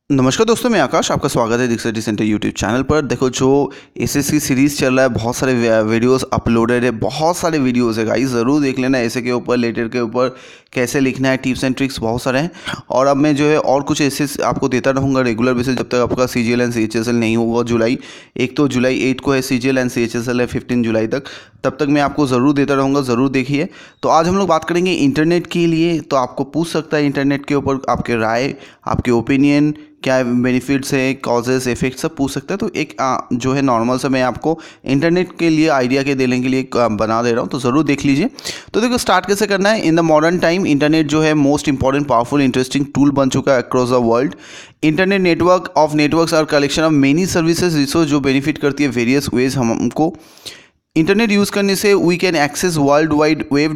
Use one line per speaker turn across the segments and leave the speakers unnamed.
नमस्कार दोस्तों, मैं आकाश। आपका स्वागत है दीक्षा सेंटर यूट्यूब चैनल पर। देखो, जो एसएससी सीरीज़ चल रहा है, बहुत सारे वीडियोस अपलोडेड है, बहुत सारे वीडियोस है गाइस, ज़रूर देख लेना। ऐसे के ऊपर, लेटर के ऊपर कैसे लिखना है, टिप्स एंड ट्रिक्स बहुत सारे हैं। और अब मैं जो है और कुछ ऐसे आपको देता रहूँगा रेगुलर बेसिस, जब तक आपका सीजीएल एंड सीएचएसएल नहीं होगा। एक तो जुलाई 8 को है सीजीएल एंड सीएचएसएल है 15 जुलाई तक, तब तक मैं आपको ज़रूर देता रहूँगा, ज़रूर देखिए। तो आज हम लोग बात करेंगे इंटरनेट के लिए। तो आपको पूछ सकता है इंटरनेट के ऊपर आपके राय, आपके ओपिनियन, क्या बेनिफिट्स है, कॉजेस, इफेक्ट, सब पूछ सकते हैं। तो एक जो है नॉर्मल सा मैं आपको इंटरनेट के लिए आइडिया के देने के लिए बना दे रहा हूँ, तो ज़रूर देख लीजिए। तो देखो, स्टार्ट कैसे करना है। In the modern time internet जो है most important, powerful, interesting tool बन चुका है across the world. Internet network of networks और collection of many services resources जो बेनिफिट करती है वेरियस वेज हमको। इंटरनेट यूज़ करने से we can access world wide web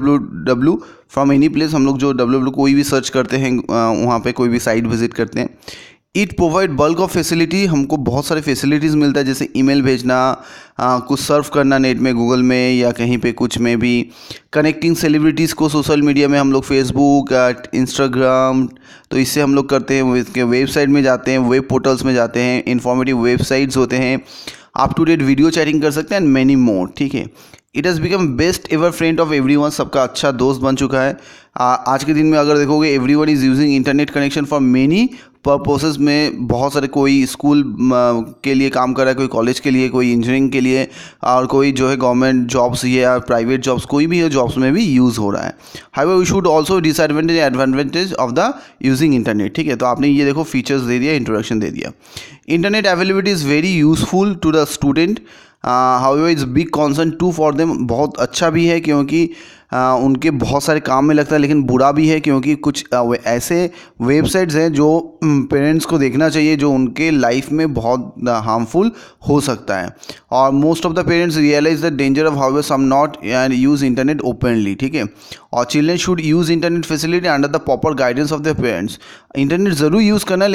www from any place. हम लोग जो www कोई भी सर्च करते हैं, वहाँ पे कोई भी साइट विजिट करते हैं। It provide bulk of facility, हमको बहुत सारे फैसिलिटीज़ मिलता है, जैसे ईमेल भेजना, कुछ सर्फ करना नेट में, गूगल में या कहीं पे कुछ में भी। कनेक्टिंग सेलिब्रिटीज़ को सोशल मीडिया में, हम लोग फेसबुक, इंस्टाग्राम, तो इससे हम लोग करते हैं। इसके वेबसाइट में जाते हैं, वेब पोर्टल्स में जाते हैं, इंफॉर्मेटिव वेबसाइट्स होते हैं, up to date video chatting कर सकते हैं एंड मैनी मोर। ठीक है, it has become best ever friend of everyone, सबका अच्छा दोस्त बन चुका है। आज के दिन में अगर देखोगे, everyone is using internet connection for many purposes में। बहुत सारे, कोई स्कूल के लिए काम कर रहा है, कोई कॉलेज के लिए, कोई इंजीनियरिंग के लिए, और कोई जो है गवर्नमेंट जॉब्स या प्राइवेट जॉब्स, कोई भी है जॉब्स में भी यूज़ हो रहा है। However we should also disadvantage advantage of the using internet. ठीक है, तो आपने ये देखो फीचर्स दे दिया, इंट्रोडक्शन दे दिया। Internet availability is very useful to the student, however is big concern to for them. बहुत अच्छा भी है क्योंकि उनके बहुत सारे काम में लगता है, लेकिन बुरा भी है क्योंकि कुछ ऐसे वेबसाइट्स हैं जो पेरेंट्स को देखना चाहिए, जो उनके लाइफ में बहुत हार्मफुल हो सकता है। और most of the parents realise the danger of however some not use internet openly. ठीक है, और children should use internet facility under the proper guidance of the parents. Internet ज़रूर यूज़ करना,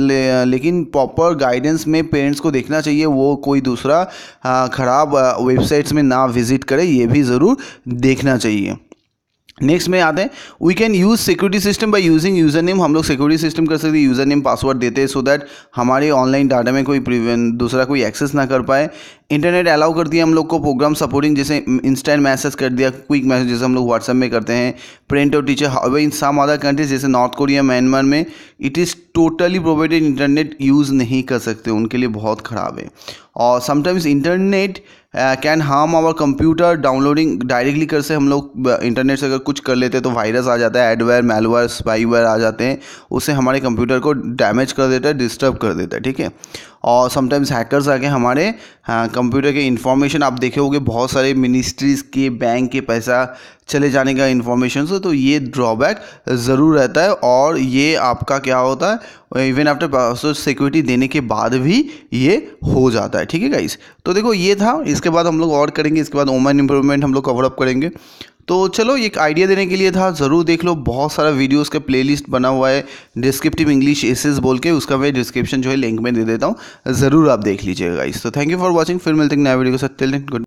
लेकिन प्रॉपर गाइडेंस में पेरेंट्स को देखना चाहिए, वो कोई दूसरा ख़राब वेबसाइट्स में ना विजिट करे, ये भी ज़रूर देखना चाहिए। नेक्स्ट में आते हैं, we can use security system by using user name. हम लोग सिक्योरिटी सिस्टम कर सकते हैं, यूज़र नेम पासवर्ड देते हैं, सो दैट हमारे ऑनलाइन डाटा में कोई दूसरा कोई एक्सेस ना कर पाए। इंटरनेट अलाउ कर दिया हम लोग को प्रोग्राम सपोर्टिंग, जैसे इंस्टेंट मैसेज कर दिया, क्विक मैसेज जैसे हम लोग व्हाट्सएप में करते हैं, प्रिंट और teacher. However in some other countries जैसे नॉर्थ कोरिया, म्यांमार में it is totally provided, internet use नहीं कर सकते, उनके लिए बहुत ख़राब है। और sometimes internet can harm our computer. Downloading directly कर से हम लोग इंटरनेट से अगर कुछ कर लेते हैं तो वायरस आ जाता है, एडवेयर, मैलवेयर, स्पाईवेयर आ जाते हैं, उससे हमारे कंप्यूटर को डैमेज कर देता है, डिस्टर्ब कर देता है। ठीक है, और समटाइम्स हैकर्स आके हमारे कंप्यूटर के इंफॉर्मेशन, आप देखे होंगे बहुत सारे मिनिस्ट्रीज़ के, बैंक के पैसा चले जाने का इन्फॉर्मेशन से, तो ये ड्रॉबैक ज़रूर रहता है। और ये आपका क्या होता है, इवन आफ्टर पासवर्ड सिक्योरिटी देने के बाद भी ये हो जाता है। ठीक है गाइस, तो देखो ये था। इसके बाद हम लोग और करेंगे, इसके बाद वुमेन इंप्रूवमेंट हम लोग कवर अप करेंगे। तो चलो, एक आइडिया देने के लिए था, ज़रूर देख लो। बहुत सारा वीडियोस का प्लेलिस्ट बना हुआ है, डिस्क्रिप्टिव इंग्लिश एसेस बोल के, उसका मैं डिस्क्रिप्शन जो है लिंक में दे देता हूँ, ज़रूर आप देख लीजिएगा गाइस। तो थैंक यू फॉर वॉचिंग, फिर मिलते हैं नया वीडियो के साथ। Till then good.